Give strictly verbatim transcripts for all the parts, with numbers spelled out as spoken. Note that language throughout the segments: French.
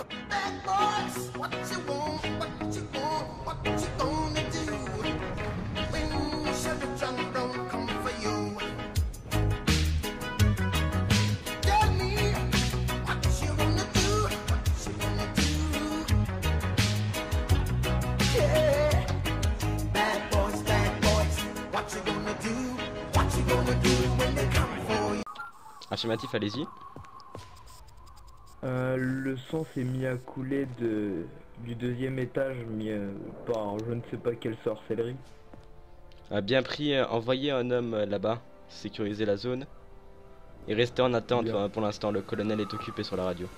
Affirmatif, allez-y. Euh, le sang s'est mis à couler de, du deuxième étage, mis euh, par je ne sais pas quelle sorcellerie. A bien pris, euh, envoyez un homme euh, là-bas, sécuriser la zone. Et restez en attente, Bien. enfin, pour l'instant, le colonel est occupé sur la radio.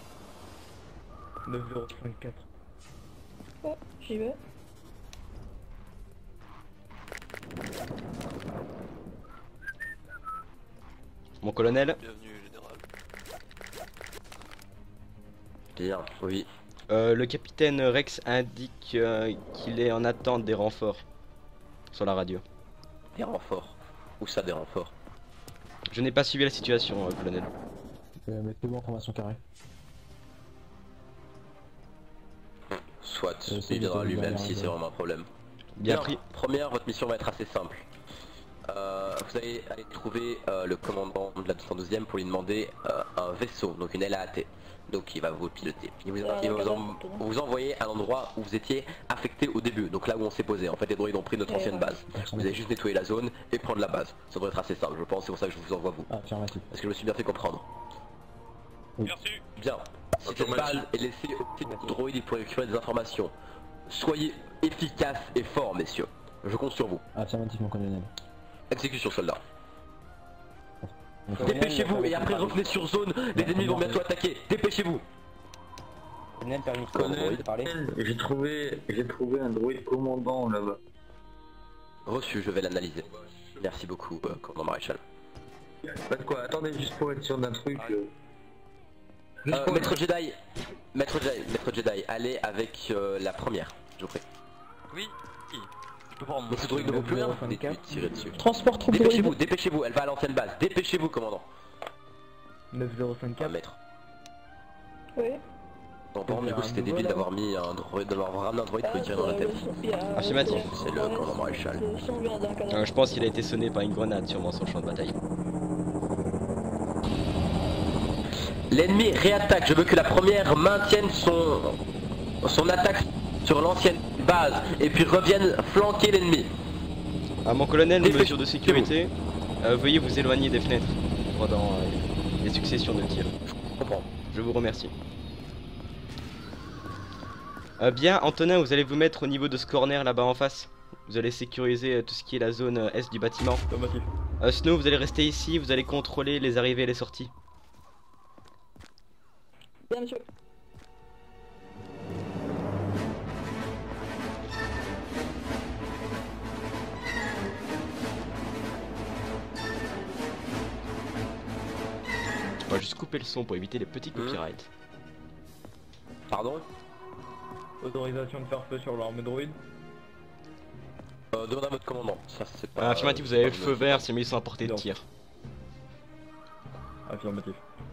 neuf zéro cinq quatre. Ouais, j'y vais. Mon colonel, Bienvenue, général. Bien, oui. euh, le capitaine Rex indique euh, qu'il est en attente des renforts sur la radio. Des renforts. Où ça, des renforts? Je n'ai pas suivi la situation, euh, colonel. Euh, Mettez-vous en formation carrée. Soit, Euh, c'est il viendra des lui-même derrière si la c'est zone. vraiment un problème. Bien pris. Première, votre mission va être assez simple. Euh, vous allez aller trouver euh, le commandant de la deux cent douzième pour lui demander euh, un vaisseau, donc une L A T. Donc il va vous piloter. Il, vous, Euh, il va vous, en- d'accord. vous envoyer à l'endroit où vous étiez affecté au début, donc là où on s'est posé. En fait, les droïdes ont pris notre Ouais, ancienne ouais. base. Vous allez juste nettoyer la zone et prendre la base. Ça devrait être assez simple, je pense, c'est pour ça que je vous envoie vous. Affirmatif. Est-ce que je me suis bien fait comprendre? Merci. Bien. Si cette balle est laissée au pied des droïdes pour récupérer des informations, soyez efficaces et forts, messieurs. Je compte sur vous. Affirmatif, mon colonel. Exécution, soldat. Mon colonel, Dépêchez-vous et après revenez sur zone, les ennemis vont bientôt attaquer. Dépêchez-vous. Colonel, permis de Colonel, de parler. J'ai trouvé, j'ai trouvé un droïde commandant là-bas. Reçu, je vais l'analyser. Merci beaucoup, euh, commandant maréchal. Pas de quoi, attendez juste pour être sûr d'un truc. euh. Juste Euh, pour Maître Jedi, Maître Jedi, Maître Jedi, allez avec euh, la première, je vous prie. Oui. Je peux prendre. Mais ce droïde ne vaut plus rien, neuf zéro cinq quatre. tirez dessus. Transport trop Dépêchez-vous, dépêchez-vous, elle va à l'ancienne base. Dépêchez-vous, commandant. neuf zéro cinq Un quatre. maître. Oui. Bon, par contre, du coup, c'était débile d'avoir mis un droïde, d'avoir ramené un droïde pour lui tirer dans la tête. Affirmatif. C'est le commandant maréchal. Euh, je pense qu'il a été sonné par une grenade sûrement sur le champ de bataille. L'ennemi réattaque, je veux que la première maintienne son, son attaque sur l'ancienne base et puis revienne flanquer l'ennemi. Ah, mon colonel, Dépêchez- mesure de sécurité, euh, veuillez vous éloigner des fenêtres pendant euh, les successions de tirs. Je comprends. Je vous remercie. Euh, bien, Antonin, vous allez vous mettre au niveau de ce corner là-bas en face. Vous allez sécuriser euh, tout ce qui est la zone euh, est du bâtiment. Affirmatif. Euh, Snow, vous allez rester ici, vous allez contrôler les arrivées et les sorties. Bien, monsieur. On va juste couper le son pour éviter les petits Mhm. copyrights. Pardon. Autorisation de faire feu sur l'arme droïde. Euh, demandez à votre commandant. Ça, c'est pas. Ah, affirmatif, vous c'est avez pas le le feu même. vert, c'est mis sans portée de Non. tir. Affirmatif.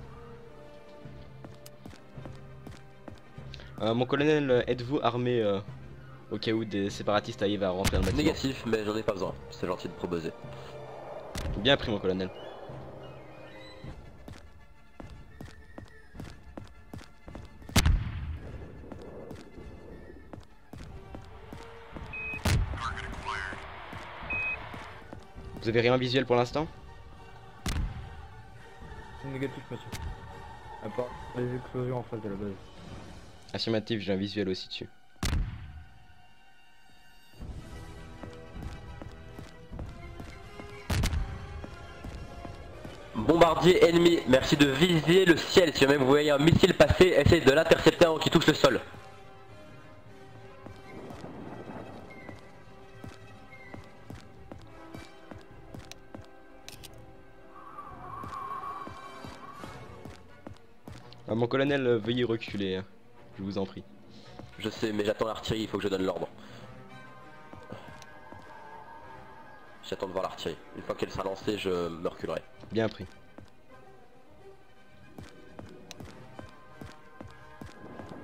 Euh, mon colonel, êtes-vous armé euh, au cas où des séparatistes arrivent à remplir le bâtiment? Négatif, mais j'en ai pas besoin. C'est gentil de proposer. Bien pris, mon colonel. Vous avez rien visuel pour l'instant? Négatif, monsieur. À part les explosions en face de la base. Affirmatif, j'ai un visuel aussi dessus. Bombardier ennemi, merci de viser le ciel. Si jamais vous voyez un missile passer, essayez de l'intercepter avant qu'il touche le sol. Ah, mon colonel, euh, veuillez reculer, hein. Je vous en prie. Je sais, mais j'attends l'artillerie, il faut que je donne l'ordre. J'attends de voir l'artillerie. Une fois qu'elle sera lancée, je me reculerai. Bien pris.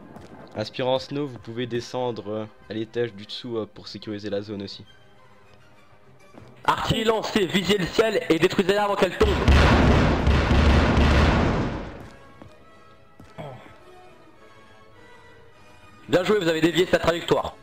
Aspirant Snow, vous pouvez descendre euh, à l'étage du dessous euh, pour sécuriser la zone aussi. Artillerie lancée, visez le ciel et détruisez-la avant qu'elle tombe. Bien joué, vous avez dévié sa trajectoire.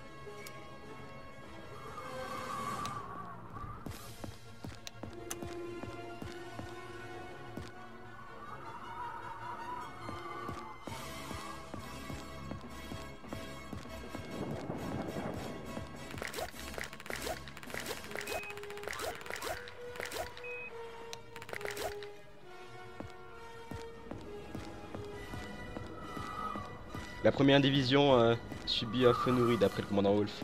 La première division euh, subit un feu nourri d'après le commandant Wolf.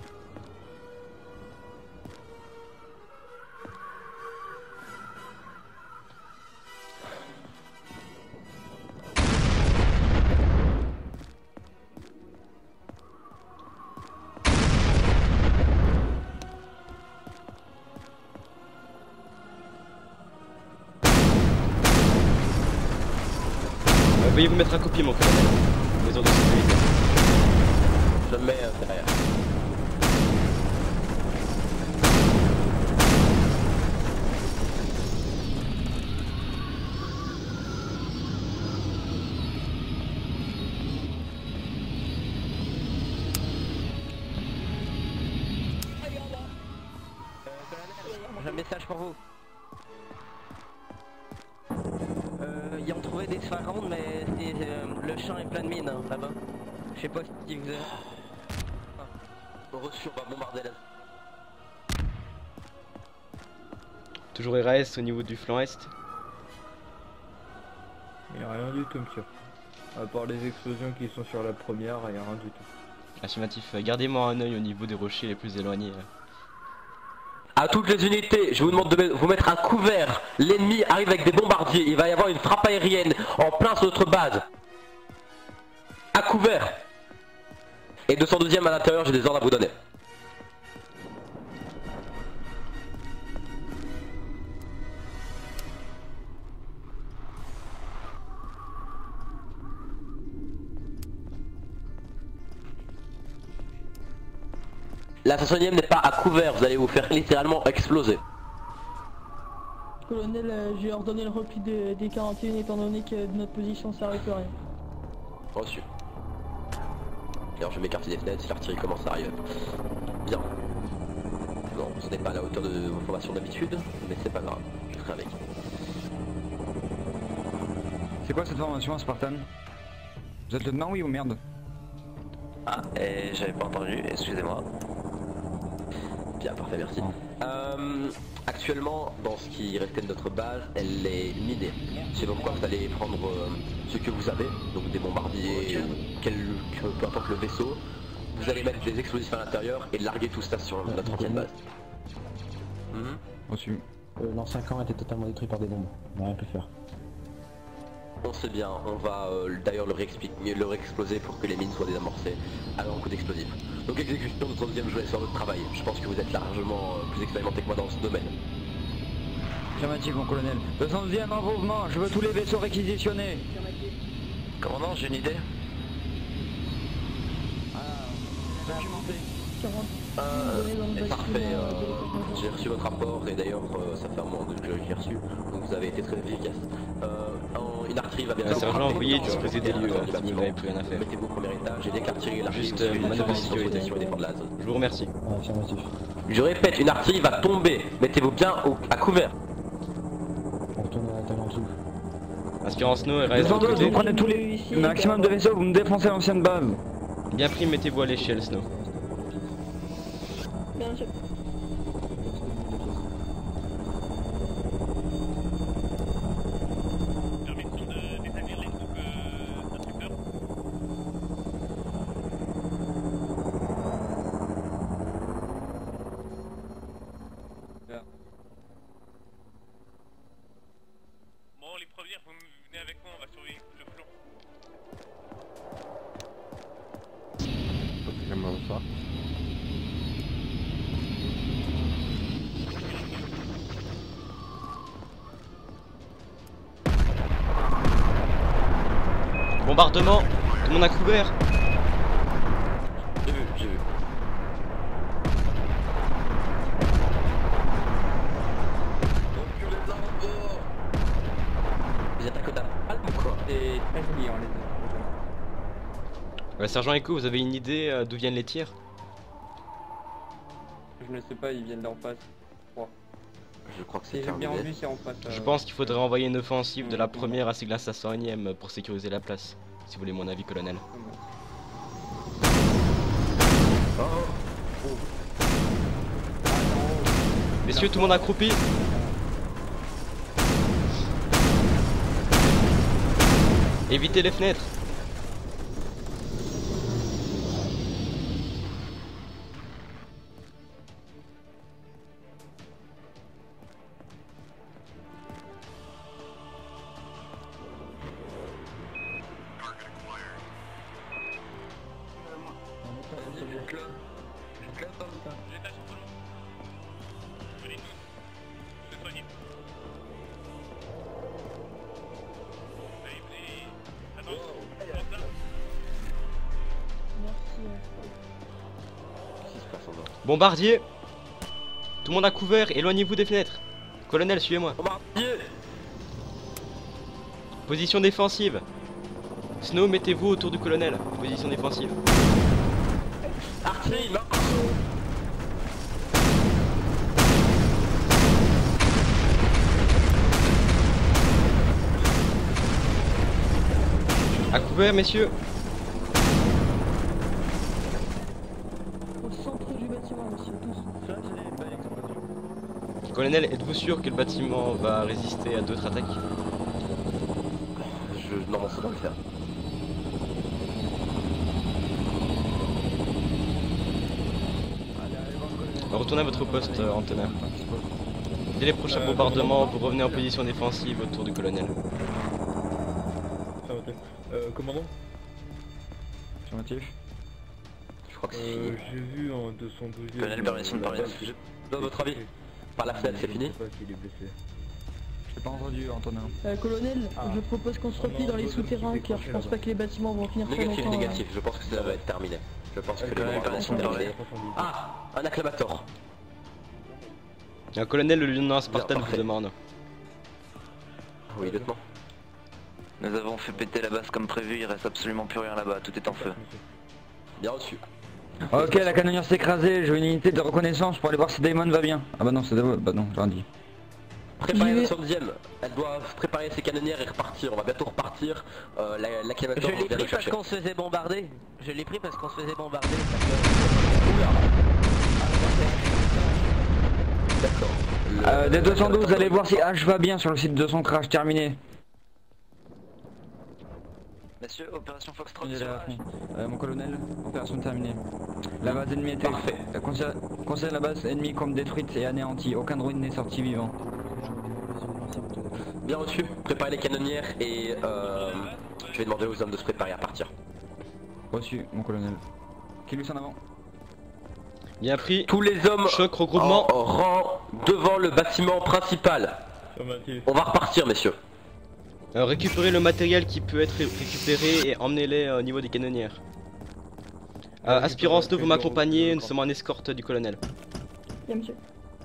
Euh, veuillez vous mettre à copier mon colonel. Mesure de sécurité. Je me mets euh, derrière. J'ai un message pour vous. Euh, ils ont trouvé des pharondes, mais c'est, euh, le champ est plein de mines hein, là-bas. Je sais pas si vous avez... Reçu, on va bombarder la... Toujours R A S au niveau du flanc est. Il n'y a rien du tout, monsieur. À part les explosions qui sont sur la première, il n'y a rien du tout. Affirmatif, euh, gardez-moi un œil au niveau des rochers les plus éloignés. euh. À toutes les unités, je vous demande de vous mettre à couvert. L'ennemi arrive avec des bombardiers. Il va y avoir une frappe aérienne en plein sur notre base. À couvert. Et deux cent douzième à l'intérieur, j'ai des ordres à vous donner. La soixantième n'est pas à couvert, vous allez vous faire littéralement exploser. Colonel, euh, j'ai ordonné le repli de- des quarante et un étant donné que de notre position ça arrive rien. Reçu. Alors je m'écarte des fenêtres si l'artillerie commence à arriver. Bien. Non, ce n'est pas à la hauteur de vos formations d'habitude, mais c'est pas grave, je ferai avec. C'est quoi cette formation Spartan? Vous êtes lieutenant oui ou merde? Ah, et j'avais pas entendu, excusez-moi. Bien, parfait, merci. Euh, actuellement, dans ce qui restait de notre base, elle est minée. C'est pourquoi vous allez prendre euh, ce que vous avez, donc des bombardiers, quel, que, peu importe le vaisseau. Vous allez mettre des explosifs à l'intérieur et larguer tout ça sur notre ancienne base. Mhm. Reçu. Euh, L'ancien camp était totalement détruit par des bombes. On n'a rien pu faire. On sait bien, on va euh, d'ailleurs le réexpliquer, le réexploser pour que les mines soient désamorcées à un coup d'explosif. Donc exécution de notre deuxième jouet sur votre travail. Je pense que vous êtes largement euh, plus expérimenté que moi dans ce domaine. Affirmatif mon colonel. deux cent douzième en mouvement, je veux tous les vaisseaux réquisitionnés. Commandant, j'ai une idée. Documenté. quarante. Euh, Donné dans nos parfait, bâtiments, euh, euh, de- j'ai reçu votre rapport et d'ailleurs euh, ça fait un moment que je l'ai reçu, donc vous avez été très efficace. Euh, en- une artillerie va bien Euh, sergent, frapper veuillez dans- disposer des dans lieux, le euh, si vous bâtiment. n'avez plus rien à faire. Mettez-vous au premier étage et dès que l'artillerie est larguée, Juste, vous euh, suivez manœuvre de la position sécurité. et défendre la zone. Je vous remercie. Ouais, affirmatif. Je répète, une artillerie va tomber, mettez-vous bien au- à couvert. On retourne à la table en dessous. Aspirant Snow, R A S de deux cent douze, l'autre vous côté. prenez tous les le maximum de vaisseaux, vous me défoncez l'ancienne base. Bien pris, mettez-vous à l'échelle, Snow. Bien, monsieur. Permission de d'établir les troupes euh, instructeurs. Bon, les premiers, vous venez avec moi, on va surveiller le flanc. Bombardement. Tout le monde a couvert. Vas-y, on les Euh, Sergent Echo, vous avez une idée euh, d'où viennent les tirs? Je ne sais pas, ils viennent d'en face. Je crois que Si c'est j'ai bien terminé. vu, c'est en face. Je euh, pense qu'il faudrait envoyer une offensive de la Mm. première ainsi que la cinq cent unième pour sécuriser la place. Si vous voulez mon avis, colonel. Messieurs, tout le monde accroupi. Évitez les fenêtres. J'étage sur tout le monde. Venez tous. Je vais soigner. Allez, venez. Attention. Attention. Merci. Qu'est-ce qui se passe en bas? Bombardier. Tout le monde à couvert, éloignez-vous des fenêtres. Colonel, suivez-moi. Bombardier! Position défensive. Snow, mettez-vous autour du colonel. Position défensive. Artillerie, non! À couvert, messieurs. Au centre du bâtiment, monsieur, tous. Colonel, êtes-vous sûr que le bâtiment va résister à d'autres attaques? Je... Non, ça doit le faire. Retournez à votre poste, euh, Antonin. Dès les prochains Euh, bombardements, commandant. vous revenez en position défensive autour du colonel. Affirmatif. Euh, commandant, Affirmatif. Je crois que c'est euh, fini. j'ai vu en deux cent douze. Colonel, permission de parler. Dans votre avis, par la fenêtre, c'est fini? Je sais pas s'il est blessé. Je t'ai pas entendu, Antonin. Euh, colonel, Ah. je propose qu'on se replie Non, dans les non, souterrains c'est car je décroché, pense là-bas. pas que les bâtiments vont finir très Négatif, longtemps. négatif. Je pense que ça va être terminé. Je pense que Euh, les colonel, bombardements sont colonel, terminés. Ah! Un acclamator. Un colonel, le lieutenant Spartan vous parfait. demande. Oui, lieutenant. Nous avons fait péter la base comme prévu, il reste absolument plus rien là-bas, tout est en feu. Bien reçu. Ok, la canonnière s'est écrasée, j'ai une unité de reconnaissance pour aller voir si Damon va bien. Ah bah non, c'est Damon, bah non, j'ai rien dit. Préparez J'y la vais. soixante-dixième. Elle doit préparer ses canonnières et repartir. On va bientôt repartir. Euh, la- Je L'acclamator l'ai vient pris le parce chercher. qu'on se faisait bombarder. Je l'ai pris parce qu'on se faisait bombarder. D'accord. Le- Euh, des deux cent douze, l'acclamator- allez voir si H va bien sur le site de son crash, terminé. Messieurs, opération Foxtrot Il est sur là à H. fond. Euh, mon colonel, opération terminée. La base ennemie était... Parfait. Euh, Considère considère la base ennemie comme détruite et anéantie, aucun droïde n'est sorti vivant. Bien reçu. Préparez les canonnières et euh, je vais demander aux hommes de se préparer à partir. Reçu, mon colonel. Qui lui en avant? Bien pris. Tous les hommes Choc, regroupement. en rang devant le bâtiment principal. Affirmatif. On va repartir, messieurs. Euh, récupérez le matériel qui peut être ré- récupéré et emmenez-les euh, au niveau des canonnières. Euh, aspirant Snow, vous m'accompagnez, nous sommes en escorte du colonel. Bien, monsieur.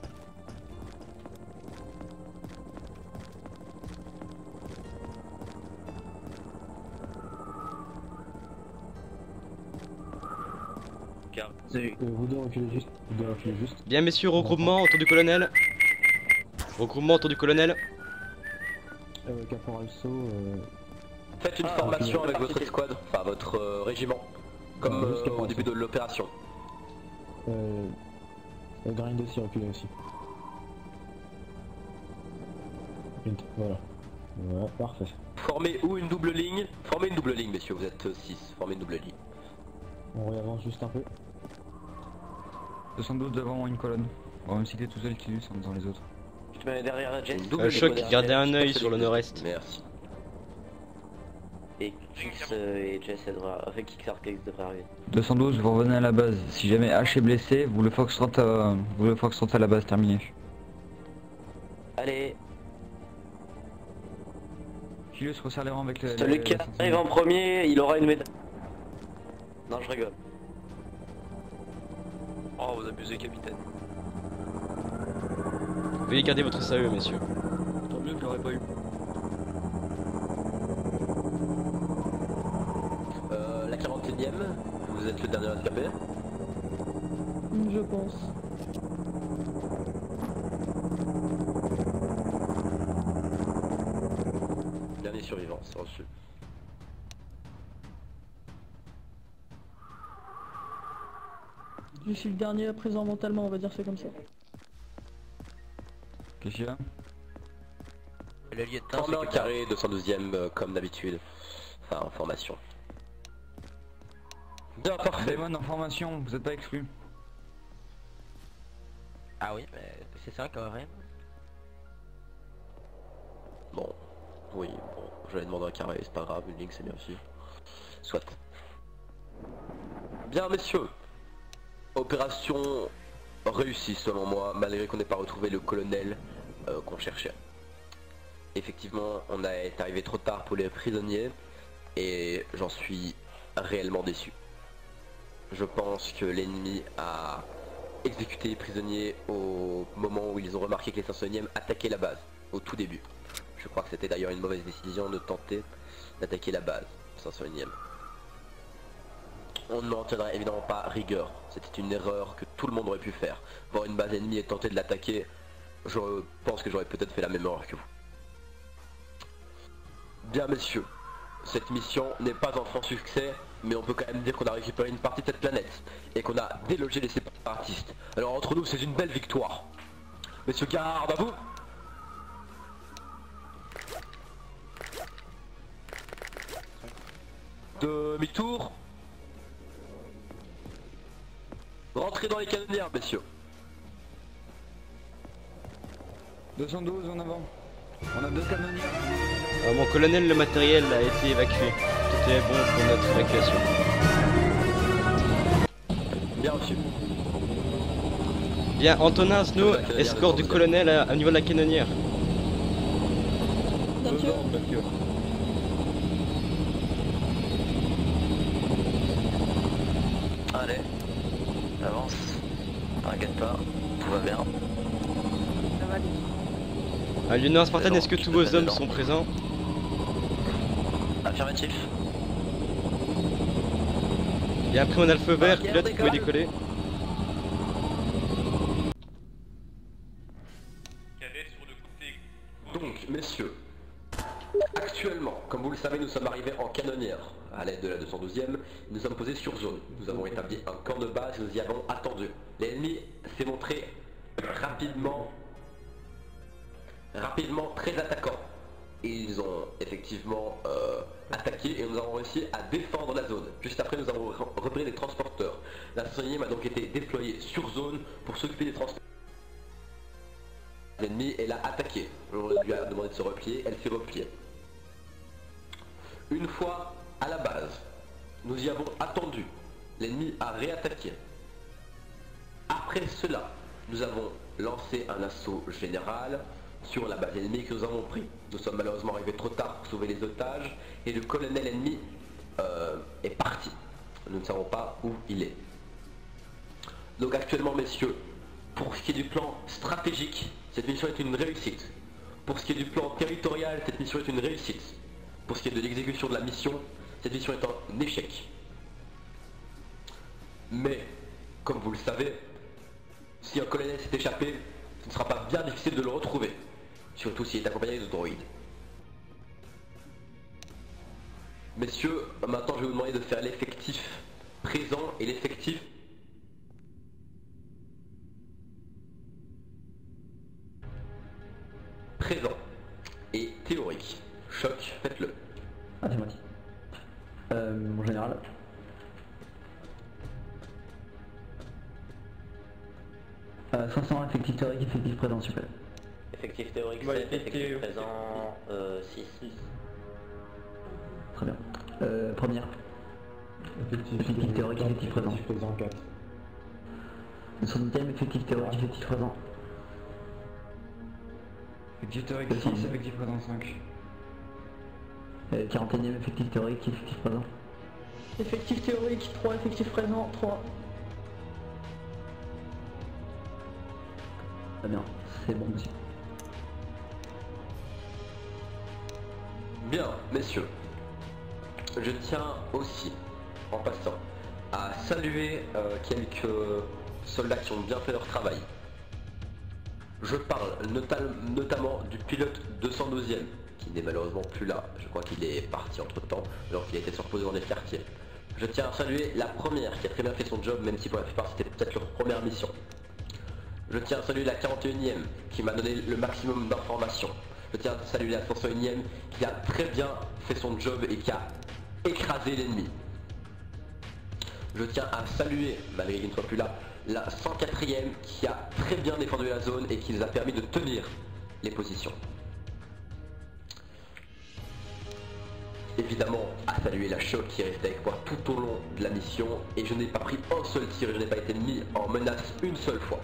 Euh, vous deux reculez juste. Vous deux reculez juste. Bien messieurs, regroupement autour du colonel. Regroupement autour du colonel. Euh, Caporal So, euh, Faites une Ah, formation ok. avec votre escouade, enfin votre euh, régiment, comme Ah, juste euh, au caporal début So. de l'opération. euh, euh, Grind aussi reculé aussi. Une- Voilà. Voilà, parfait. Formez ou une double ligne. Formez une double ligne, messieurs, vous êtes six. Formez une double ligne. On réavance juste un peu. deux cent douze devant une colonne. On va me citer tout seul qui lui sont dans les autres. Je te mets derrière la jet. Une double Euh, ligne. Choc, gardez un Je œil passe sur le ligne. nord-est. Merci. Et Kix euh, et Jess elle devrait... Avec Kixarkex devrait arriver. deux cent douze, vous revenez à la base. Si jamais H est blessé, vous le foxtrot à, vous le foxtrot à la base, terminé. Allez, Julius resserre les rangs avec le... celui qui arrive en premier, il aura une médaille. Non, je rigole. Oh, vous abusez, capitaine. Veuillez garder votre sérieux, messieurs. Tant mieux que je l'aurais pas eu. canonnième, vous êtes le dernier escapé. Je pense. Dernier survivant, c'est reçu. Je suis le dernier à présent mentalement, on va dire c'est comme ça. Qu'est-ce qu'il y a? Le lieutenant, trente et un carré, deux cent douzième euh, comme d'habitude. Enfin, en formation. Bien, parfait. Démon en formation, vous êtes pas exclus. Ah oui, mais c'est ça quand même. Bon, oui, bon, j'allais demander un carré, c'est pas grave, une ligne c'est bien aussi. Soit. Bien messieurs, opération réussie selon moi, malgré qu'on n'ait pas retrouvé le colonel euh, qu'on cherchait. Effectivement, on a est arrivé trop tard pour les prisonniers, et j'en suis réellement déçu. Je pense que l'ennemi a exécuté les prisonniers au moment où ils ont remarqué que les cinq cent unième attaquaient la base, au tout début. Je crois que c'était d'ailleurs une mauvaise décision de tenter d'attaquer la base, cinq cent unième. On ne m'en tiendrait évidemment pas rigueur, c'était une erreur que tout le monde aurait pu faire. Voir une base ennemie et tenter de l'attaquer, je pense que j'aurais peut-être fait la même erreur que vous. Bien messieurs, cette mission n'est pas un franc succès, mais on peut quand même dire qu'on a récupéré une partie de cette planète et qu'on a délogé les séparatistes. Alors entre nous, c'est une belle victoire. Messieurs, garde à vous. Demi-tour. Rentrez dans les canonnières, messieurs. deux cent douze en avant. On a deux canonnières. Euh, mon colonel, le matériel a été évacué. Tout est bon pour notre évacuation. Bien reçu. Bien, Antonin, Snow, escorte du colonel à, à niveau de la canonnière. Bien sûr. Allez, avance, t'inquiète pas, tout va bien. Ça va aller. Euh, lieutenant Spartan, est-ce que Je tous te vos mets hommes dedans. sont présents? Affirmatif. Et après on a le feu vert, Ok, pilote, on vous pouvez décolle. décoller. Cadet sur le côté. Donc, messieurs, actuellement, comme vous le savez, nous sommes arrivés en canonnière. À l'aide de la deux cent douzième, nous sommes posés sur zone. Nous avons établi un camp de base et nous y avons attendu. L'ennemi s'est montré rapidement, rapidement très attaquant. Ils ont effectivement euh, attaqué et nous avons réussi à défendre la zone. Juste après, nous avons re- repris les transporteurs. La cinq cent unième a donc été déployée sur zone pour s'occuper des transporteurs. L'ennemi, elle a attaqué. On lui a demandé de se replier, elle s'est repliée. Une fois à la base, nous y avons attendu. L'ennemi a réattaqué. Après cela, nous avons lancé un assaut général sur la base ennemie que nous avons pris. Nous sommes malheureusement arrivés trop tard pour sauver les otages et le colonel ennemi euh, est parti. Nous ne savons pas où il est. Donc actuellement, messieurs, pour ce qui est du plan stratégique, cette mission est une réussite. Pour ce qui est du plan territorial, cette mission est une réussite. Pour ce qui est de l'exécution de la mission, cette mission est un échec. Mais, comme vous le savez, si un colonel s'est échappé, ce ne sera pas bien difficile de le retrouver. Surtout s'il est accompagné de droïdes. Messieurs, maintenant je vais vous demander de faire l'effectif présent et l'effectif présent et théorique. Choc, faites-le. Ah, c'est moi. Euh, mon général. Euh, cinq cents effectif théorique, effectif présent, s'il vous plaît. Effectif théorique Ouais, sept, effectif effectif- présent euh, six. Très bien. Euh, première. Effectif théorique, effectif présent. quatre. soixantième effectif théorique, effectif présent. Effectif théorique six, effectif présent cinq. Euh, quarante et unième effectif théorique, effectif présent. Effectif théorique trois, effectif présent trois. Très bien, c'est bon, monsieur. Bien, messieurs, je tiens aussi en passant à saluer euh, quelques soldats qui ont bien fait leur travail. Je parle nota notamment du pilote deux cent douzième, qui n'est malheureusement plus là. Je crois qu'il est parti entre temps, alors qu'il était se reposer dans les quartiers. Je tiens à saluer la première, qui a très bien fait son job, même si pour la plupart c'était peut-être leur première mission. Je tiens à saluer la quarante et unième, qui m'a donné le maximum d'informations. Je tiens à saluer la cent un unième, qui a très bien fait son job et qui a écrasé l'ennemi. Je tiens à saluer, malgré qu'il ne soit plus là, la cent quatrième qui a très bien défendu la zone et qui nous a permis de tenir les positions. Évidemment, à saluer la choc qui est restée avec moi tout au long de la mission et je n'ai pas pris un seul tir et je n'ai pas été mis en menace une seule fois.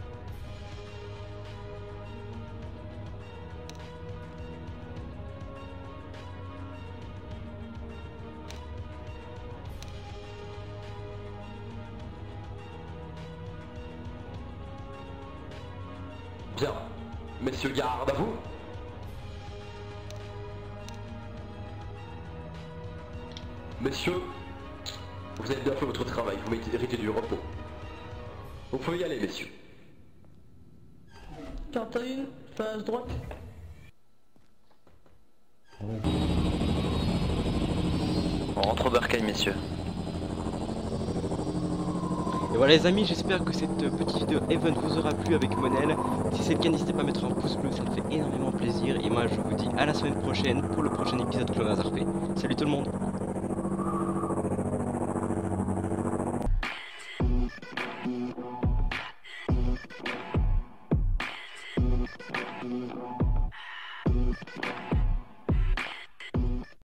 Bien, messieurs, garde à vous. Messieurs, vous avez bien fait votre travail, vous méritez du repos. Vous pouvez y aller, messieurs. quarante et un, face droite. On rentre au bercail, messieurs. Et voilà les amis, j'espère que cette petite vidéo Event vous aura plu avec Monel. Si c'est le cas, n'hésitez pas à mettre un pouce bleu, ça me fait énormément plaisir. Et moi je vous dis à la semaine prochaine pour le prochain épisode de Clone Hazard P. Salut tout le monde.